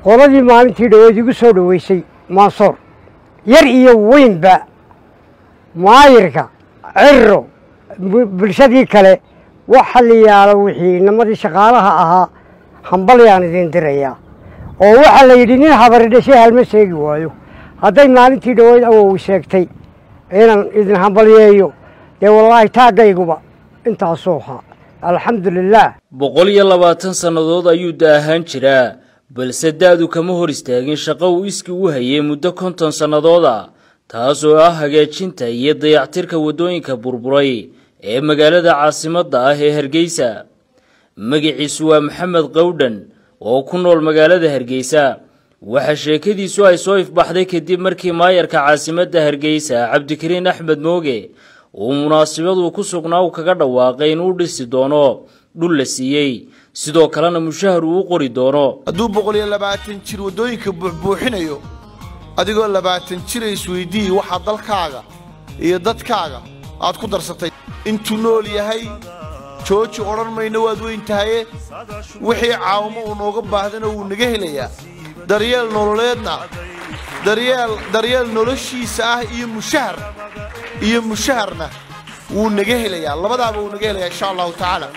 qoladii maalintii dhaweed igu soo dhaweysay Mansoor yar iyo weynba maayirka cirro bulshadii kale waxa la yaalo wixii namadii shaqaalaha ahaa hambalyaan idin diraya oo waxa la yidhi nin habar dhashay halma sheegi waayo hadday maalintii dhaweed awow sheegtay inaan idin hambalyeeyo dee wallaahi taagayguba intaasoo ha alxamdulillaah 120 sannadood ayuu daahan jiraa balse daadu kama hor istaagin shaqo uu iski u hayay muddo 50 sannadood taasoo ah hagaajinta iyo dayactirka wadooyinka burburay ee magaalada caasimadda ah ee Hargeysa magaciisu waa Maxamed Qowdhan oo ku nool magaalada Hargeysa waxa sheekadiisu ay soo ifbaxday kadib markii maayarka caasimadda Hargeysa Cabdikariin Axmed Mooge uu munaasabadu ku sugnaa kaga dhawaaqay inuu dhisi doono dhul la siiyay sidoo kalena mushahar uu qori doono hadduu 120 jir wadooyinka buuxinayo adigoo 20 jir isweydii waxa dalkaaga iyo dadkaaga aad ku darsatay intuu nool yahay jooji oran mayna waad weyn tahay wixii caawimo uu nooga baahdana uu naga helayaa daryeel nololeedna daryeel noloshiisa ah iyo mushaharna wuu naga helayaa labadaaba uu naga helayaa insha Allah taala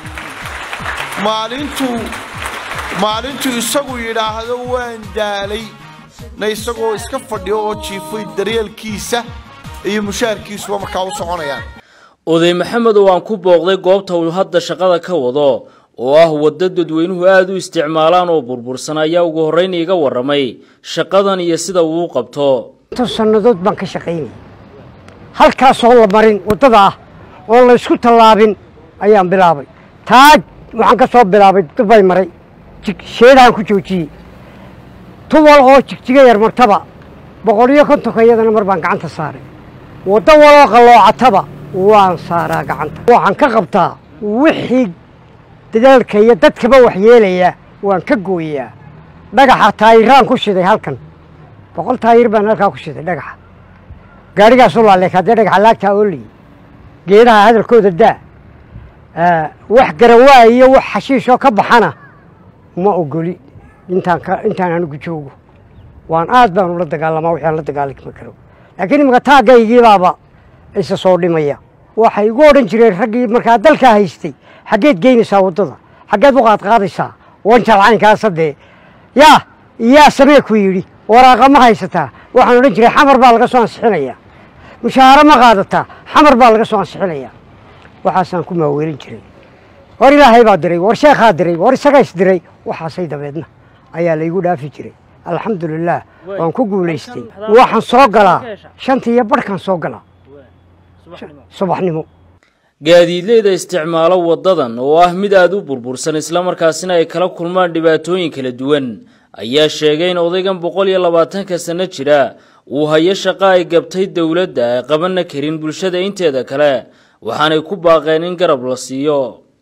maalintu isagu yiraahdo waan daalay na isagoo iska fadhiyo oo jiifay daryeelkiisa iyo mushaharkiisu markaa u soconayaan oday maxamed oo aan ku booqday goobta uu hadda shaqada ka wado oo ah waddo dadweynuhu aad u isticmaalaan oo burbursan ayaa ugu horeyn iga waramay shaqadan iyo sida uu qabto sannadood baan ka shaqeynay halkaas oo la marin wadada ah oo la isku tallaabin ayaan bilaabay taag waxaan ka soo bilaabay dubay maray sheedaan ku joojiyay tuwal oo jigjiga yar martaba 150 iyadana mar baan gacanta saaray waddo waloo qaloocataba waan saaraa gacanta waxaan ka qabtaa wixii dadaalka iyo dadkaba wax yeelaya waan ka gooyaa dhagaxa taayiraan ku shiday halkan 100 taayir baan halka ku shiday dhagaxa gaarigaas oo laalay kadee dhagaxa laagta ooli geedaha hadalkooda daa wax garawaa iyo wax xashiish oo ka baxana ma ogoli intaan anigu joogo waan aad baan ula dagaalamaa wixii la dagaalami karo laakiin imika taagaygii baaba isa soo dhimaya waxay ugu oran jireen raggii markaa dalka haystay xageed geynaysaa wadada xageed u qaadaysaa wanjalcaynkaas hadee yaa samee ku yidhi waraaqa ma haysataa waxaan odhan jiray xamar baa laga soo ansixinayaa mushaaharo ma qaadataa xamar baa laga soo ansixinayaa waxaasaan ku maaweelin jiray war ilaahay baa diray war sheekhaa diray war isagays diray waxaasay dabeedna ayaa laygu dhaafi jiray alxamdulillaah waan ku guulaystay waxaan soo galaa 5 barkan soo galaa subaxnimo gaadiidleyda isticmaalo wadadan oo ah mid aad u burbursan isla markaasina ay kala kulmaan dhibaatooyin kala duwan ayaa sheegay in odaygan 120 sano jira uu hayo shaqo ay gabtay dawladda ay qaban karin bulshada inteeda kale waxaanay ku baaqeen in garab la siiyo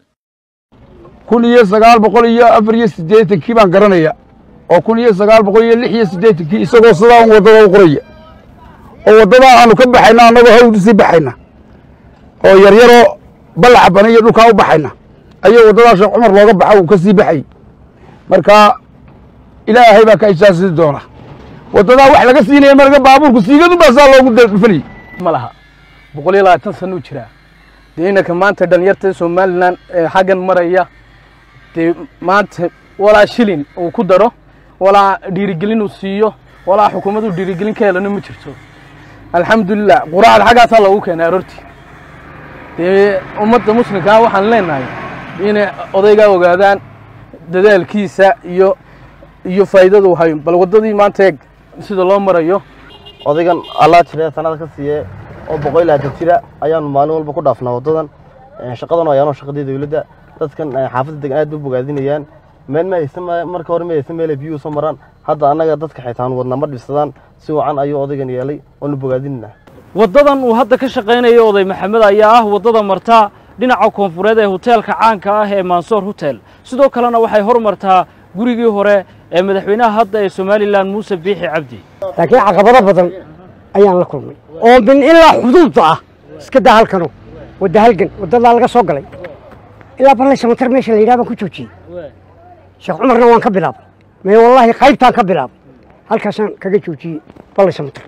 1984 baan garanaya oo 1986 isagoo sidaan wadada u qoraya oo wadada aanu ka baxayna anagoo hawd si baxayna oo yaryaro balac baniyo dhulka u baxayna ayuu wadada Sheekh Umar looga baxay uu ka sii baxay marka ilaahay baa ka ijaasay doona wadada wax laga siinay marka baabuurku siigadu baasaa loogu dhafalay malaha 120 sano jira deynaka maanta dhalinyarta Soomaaliland xagan maraya maanta wala shilin uu ku daro wala dhiirigelin uu siiyo wala xukuumadu dhiirigelin ka heelana ma jirto alxamdulillah quraad xagaas lagu keenay arorti ummadda muslimka waxaan leenahay in odayga ogaadaan dadaalkiisa iyo faa'iidada uu hayo bal wadadii maanta sida loo marayo odaygan Allah tirada sanad ka siiyay oo 120 jira ayaan maalin walba ku dhaafnaa wadadan shaqadan ayaan shaqadii dawladda dadkan xaafadda degan aad u bogaadinayaan meel ma aysan marka hore ma aysan meel biyo soo maraan hadda anaga dadka xitaan wadna ma dhibsadaan si wacan ayuu odaygan yeelay oo bogaadinna wadadan uu hadda ka shaqeynayo oday maxamed ayaa ah wadada marta dhinaca koonfureed ee hoteelka caanka ah ee Mansoor Hotel sidoo kalena waxay hormartaa gurigii hore ee madaxweynaha hadda ee Soomaaliland Muuse Biixi Cabdi laakiin caqabado badan ayaan la kulmay oo min ilaa xuduudda ah iska daa halkan wada halgan wadada laga soo galay ilaa balay samatar meesha la yiraahdo ku joojiyay Sheekh Umarna waan ka bilaabay mee wallaahi qaybtaan ka bilaabay halkaasaan kaga joojiyey ballaysa matar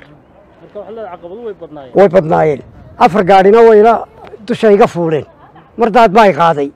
way badnaayeen 4 gaadhina wayla dusha iga fuuleen mardaad baa i qaaday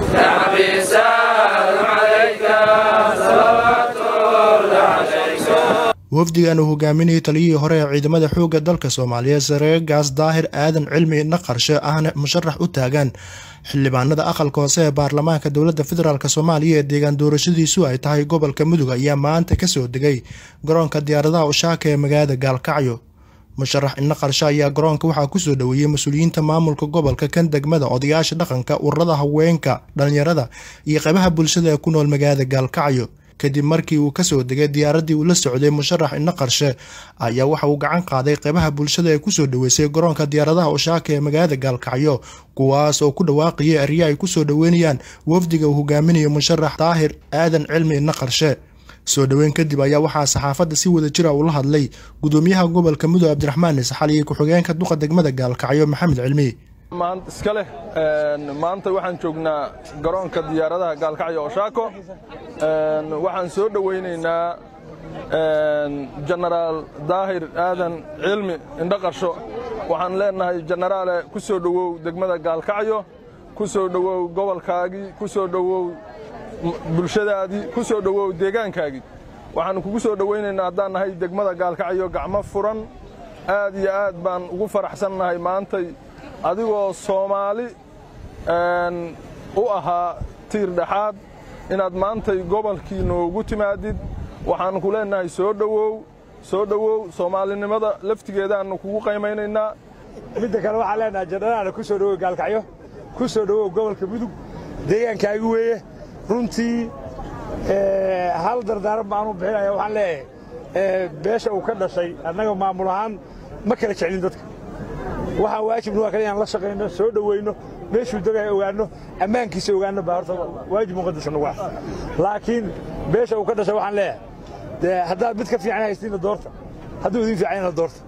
wafdigan uu hogaaminayay taliyihii hore ee ciidamada xoogga dalka Soomaaliya Sareegaas Daahir Aadan Cilmi Naqarshe ahna musharax u taagan xildhibaanada aqalka hoose ee baarlamaanka dowladda federaalka Soomaaliya ee deegaan doorashadiisu ay tahay gobolka Mudug ayaa maanta ka soo degay garoonka diyaaradaha Ushaaka ee magaalada Gaalkacyo musharax Naqarshe ayaa garoonka waxaa ku soo dhaweeyay mas'uuliyiinta maamulka gobolka kan degmada odayaasha dhaqanka ururada haweenka dhalinyarada iyo qaybaha bulshada ee ku nool magaalada Gaalkacyo kadib markii uu ka soo degay diyaaradii uu la socday musharax Naqarshe ayaa waxa uu gacan qaaday qaybaha bulshada ee ku soo dhaweysay garoonka diyaaradaha Ushaaka ee magaalada Gaalkacyo kuwaas oo ku dhawaaqayay ariya ay ku soo dhaweynayaan wafdiga uu hogaaminayo musharax Daahir Aadan Cilmi Naqarshe soo dhaweyn kadib ayaa waxaa saxaafadda si wada jira ula hadlay gudoomiyaha gobolka Mudug Cabdiraxmaan Isxaal iyo ku-xigeenka duqa degmada Gaalkacyo Maxamed Cilmi maanta waxaan joognaa garoonka diyaaradaha Gaalkacyo Ushaako waxaan soo dhaweynaynaa Generaal Daahir Aadan Cilmi Naqarshe waxaan leenahay generaal ku soo dhawow degmada Gaalkacyo ku soo dhawow gobolkaagii ku soo dhawow bulshadaadii ku soo dhawow deegaankaagii waxaan kugu soo dhaweynaynaa haddaan nahay degmada Gaalkacyo gacmo furan aad iyo aad baan ugu faraxsannahay maanta adigoo Soomaali u ahaa tiir dhaxaad inaad maanta gobolkiina ugu timaadid waxaan ku leenahay soo dhawow Soomaalinimada laftigeedaan kugu qiimeynaynaa midda kale waxaan leenahay generaal ku soo dhawow Gaalkacyo ku soo dhawow gobolka Mudug deegaankaaga weeye runtii hal dardaaran baan u bixinayaa waxaan leeyahay beesha uu ka dhashay annaga maamul ahaan ma kala jeclin dadka waxaa waajibna waa kale inaan la shaqayno soo dhaweyno meeshuu degay ogaano ammaankiisa ogaano baa horta waajib muqadas nagu ah laakiin beesha uu ka dhashay waxaan leeyahay haddaad mid ka fiican haystiina doorta hadduu idin fiicanyana doorta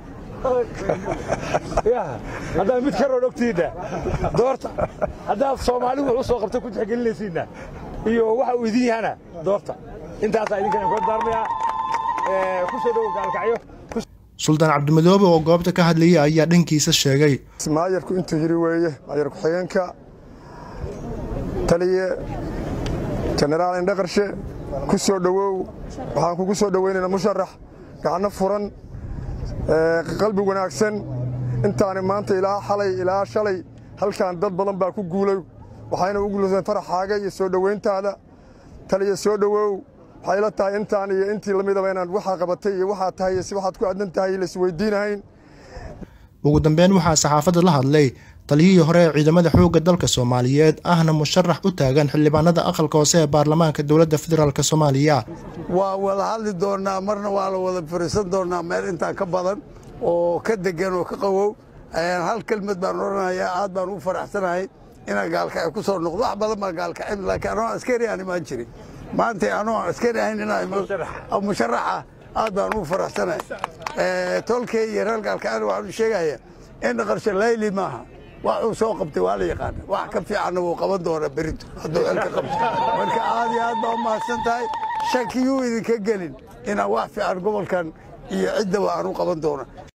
haddaad mid ka roon ogtiinna doorta haddaad Soomaali wuxuu soo qabtay ku tixgelinaysiinna iyo waxa uu idin yahana doorta intaasaa idinkan ku daarmayaa ku soo dhawow Gaalkacyo Sultan Cabdimadoobe oo goobta ka hadlayay ayaa dhankiisa sheegay maayarku intuu yiri weeye maayarku xigeenka taliye generaal Naqarshe ku soo dhawow waxaan kugu soo dhaweynaynaa musharax gacno furan qalbi wanaagsan intaani maanta ilaa xalay ilaa shalay halkaan dad badan baa ku guulay waxayna u guulaysan faraxaaga iyo soo dhaweyntaada taliye soo dhawow waxay la tahay intaan iyo intii la midaba inaan waxa qabatay iyo waxa tahay si waxaad ku adan tahay la isweydiinayn ugu dambeyn waxaa saxaafadda la hadlay taliyihii hore ee ciidamada xoogga dalka Soomaaliyeed ahna musharax u taagan xildhibaanada aqalka hoose ee baarlamaanka dowladda federaalka Soomaaliya waa wada hadli doonaa marna waa la wada fariisan doonaa meel inta ka badan oo ka degan oo ka qawow hal kelmad baan oranayaa aad baan u faraxsanahay ina Gaalkacyo ku soo noqdo wax badan ma Gaalkacyo laakiin anoo askari aan imaan jiray maanta anoo askari ahayn inaan musharaxa aad baan u faraxsanahay tolkay iyo reer Gaalkacyo waxaan sheegayaa in Naqarshe layli maaha waxuu soo qabtay waa la yaqaan wax ka fiican uu qaban doona berito hadduu xilka qabto marka aad iyo aad baa u mahadsantahay shakiyuu idinka gelin inaan wax fiican gobolkan iyo cidda waan u qaban doona